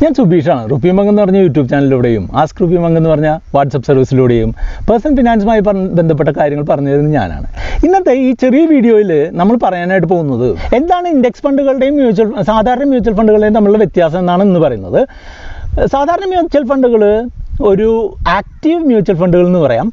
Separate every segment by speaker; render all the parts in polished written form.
Speaker 1: ഞാൻ സുബീഷാണ്. റുപ്പി മംഗ് എന്ന് പറഞ്ഞ യൂട്യൂബ് ചാനലിലൂടെയും ആസ്ക് റുപ്പി മംഗ് എന്ന് പറഞ്ഞ വാട്സപ്പ് സർവീസിലൂടെയും പേഴ്സണൽ ഫിനാൻസുമായി ബന്ധപ്പെട്ട കാര്യങ്ങൾ പറഞ്ഞു തരുന്നത് ഞാനാണ്. ഇന്നത്തെ ഈ ചെറിയ വീഡിയോയിൽ നമ്മൾ പറയാനായിട്ട് പോകുന്നത് എന്താണ് ഇൻഡെക്സ് ഫണ്ടുകളുടെയും സാധാരണ മ്യൂച്വൽ ഫണ്ടുകളുടെയും തമ്മിലുള്ള വ്യത്യാസം എന്നാണ് ഇന്ന് പറയുന്നത്. സാധാരണ മ്യൂച്വൽ ഫണ്ടുകൾ ഒരു ആക്റ്റീവ് മ്യൂച്വൽ ഫണ്ടുകൾ എന്ന് പറയാം.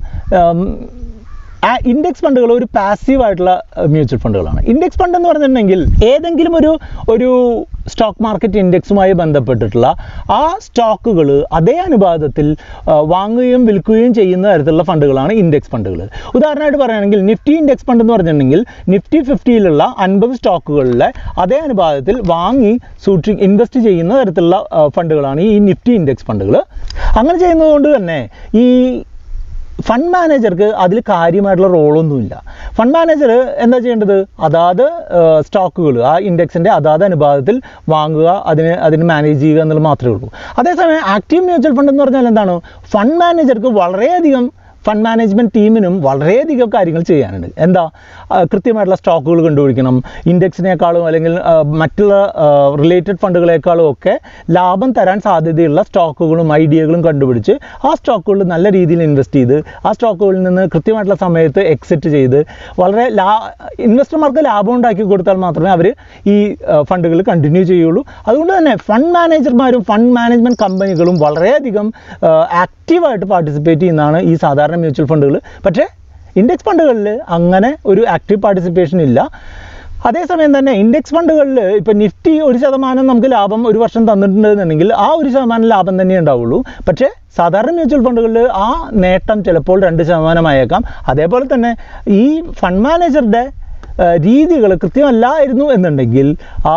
Speaker 1: ഇൻഡെക്സ് ഫണ്ടുകൾ ഒരു പാസീവായിട്ടുള്ള മ്യൂച്വൽ ഫണ്ടുകളാണ്. ഇൻഡെക്സ് ഫണ്ട് എന്ന് പറഞ്ഞിട്ടുണ്ടെങ്കിൽ ഏതെങ്കിലും ഒരു സ്റ്റോക്ക് മാർക്കറ്റ് ഇൻഡെക്സുമായി ബന്ധപ്പെട്ടിട്ടുള്ള ആ സ്റ്റോക്കുകൾ അതേ അനുപാതത്തിൽ വാങ്ങുകയും വിൽക്കുകയും ചെയ്യുന്ന തരത്തിലുള്ള ഫണ്ടുകളാണ് ഇൻഡെക്സ് ഫണ്ടുകൾ. ഉദാഹരണമായിട്ട് പറയുകയാണെങ്കിൽ നിഫ്റ്റി ഇൻഡെക്സ് ഫണ്ട് എന്ന് പറഞ്ഞിട്ടുണ്ടെങ്കിൽ നിഫ്റ്റി 50-ലുള്ള 50 സ്റ്റോക്കുകളിലെ അതേ അനുപാതത്തിൽ വാങ്ങി ഇൻവെസ്റ്റ് ചെയ്യുന്ന തരത്തിലുള്ള ഫണ്ടുകളാണ് ഈ നിഫ്റ്റി ഇൻഡെക്സ് ഫണ്ടുകൾ. അങ്ങനെ ചെയ്യുന്നതുകൊണ്ട് തന്നെ ഈ ഫണ്ട് മാനേജർക്ക് അതിൽ കാര്യമായിട്ടുള്ള റോളൊന്നുമില്ല. ഫണ്ട് മാനേജർ എന്താ ചെയ്യേണ്ടത്? അതാത് സ്റ്റോക്കുകൾ ആ ഇൻഡെക്സിൻ്റെ അതാത് അനുപാതത്തിൽ വാങ്ങുക, അതിന് മാനേജ് ചെയ്യുക എന്നുള്ളത് മാത്രമേ ഉള്ളൂ. അതേസമയം ആക്റ്റീവ് മ്യൂച്വൽ ഫണ്ട് എന്ന് പറഞ്ഞാൽ എന്താണ്? ഫണ്ട് മാനേജർക്ക് വളരെയധികം ഫണ്ട് മാനേജ്മെൻറ്റ് ടീമിനും വളരെയധികം കാര്യങ്ങൾ ചെയ്യാനുണ്ട്. എന്താ? കൃത്യമായിട്ടുള്ള സ്റ്റോക്കുകൾ കണ്ടുപിടിക്കണം. ഇൻഡെക്സിനേക്കാളും അല്ലെങ്കിൽ മറ്റുള്ള റിലേറ്റഡ് ഫണ്ടുകളെക്കാളും ഒക്കെ ലാഭം തരാൻ സാധ്യതയുള്ള സ്റ്റോക്കുകളും ഐഡിയകളും കണ്ടുപിടിച്ച് ആ സ്റ്റോക്കുകളിൽ നല്ല രീതിയിൽ ഇൻവെസ്റ്റ് ചെയ്ത് ആ സ്റ്റോക്കുകളിൽ നിന്ന് കൃത്യമായിട്ടുള്ള സമയത്ത് എക്സിറ്റ് ചെയ്ത് വളരെ ഇൻവെസ്റ്റർമാർക്ക് ലാഭം ഉണ്ടാക്കി കൊടുത്താൽ മാത്രമേ അവർ ഈ ഫണ്ടുകൾ കണ്ടിന്യൂ ചെയ്യുള്ളൂ. അതുകൊണ്ട് തന്നെ ഫണ്ട് മാനേജർമാരും ഫണ്ട് മാനേജ്മെൻറ്റ് കമ്പനികളും വളരെയധികം ആക്റ്റീവായിട്ട് പാർട്ടിസിപ്പേറ്റ് ചെയ്യുന്നതാണ് ഈ സാധാരണ മ്യൂച്വൽ ഫണ്ടുകൾ. പക്ഷേ ഇൻഡെക്സ് ഫണ്ടുകളിൽ അങ്ങനെ ഒരു ആക്റ്റീവ് പാർട്ടിസിപ്പേഷൻ ഇല്ല. അതേസമയം തന്നെ ഇൻഡെക്സ് ഫണ്ടുകളിൽ ഇപ്പോൾ നിഫ്റ്റി 1% നമുക്ക് ലാഭം ഒരു വർഷം തന്നിട്ടുണ്ടെന്നുണ്ടെങ്കിൽ ആ 1% ലാഭം തന്നെ ഉണ്ടാവുള്ളൂ. പക്ഷേ സാധാരണ മ്യൂച്വൽ ഫണ്ടുകളിൽ ആ നേട്ടം ചിലപ്പോൾ 2% ആയേക്കാം. അതേപോലെ തന്നെ ഈ ഫണ്ട് മാനേജറുടെ രീതികൾ കൃത്യമല്ലായിരുന്നു എന്നുണ്ടെങ്കിൽ ആ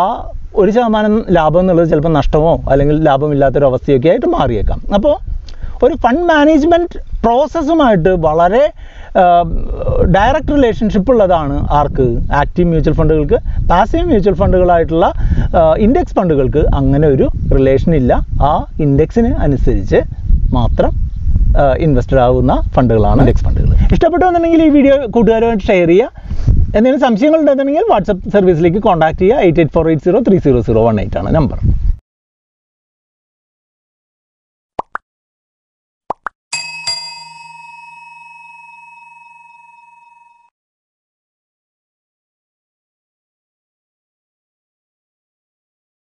Speaker 1: 1% ലാഭം എന്നുള്ളത് ചിലപ്പോൾ നഷ്ടമോ അല്ലെങ്കിൽ ലാഭമില്ലാത്തൊരവസ്ഥയൊക്കെ ആയിട്ട് മാറിയേക്കാം. അപ്പോൾ ഒരു ഫണ്ട് മാനേജ്മെൻറ്റ് പ്രോസസ്സുമായിട്ട് വളരെ ഡയറക്റ്റ് റിലേഷൻഷിപ്പ് ഉള്ളതാണ് ആർക്ക്? ആക്റ്റീവ് മ്യൂച്വൽ ഫണ്ടുകൾക്ക്. പാസീവ് മ്യൂച്വൽ ഫണ്ടുകളായിട്ടുള്ള ഇൻഡെക്സ് ഫണ്ടുകൾക്ക് അങ്ങനെ ഒരു റിലേഷൻ ഇല്ല. ആ ഇൻഡെക്സിന് അനുസരിച്ച് മാത്രം ഇൻവെസ്റ്റഡ് ആകുന്ന ഫണ്ടുകളാണ് ഇൻഡെക്സ് ഫണ്ടുകൾ. ഇഷ്ടപ്പെട്ടുവെന്നുണ്ടെങ്കിൽ ഈ വീഡിയോ കൂട്ടുകാരുമായിട്ട് ഷെയർ ചെയ്യുക. എന്തെങ്കിലും സംശയങ്ങളുണ്ടെന്നുണ്ടെങ്കിൽ വാട്സപ്പ് സർവീസിലേക്ക് കോൺടാക്ട് ചെയ്യുക. 8848030018 ആണ് നമ്പർ.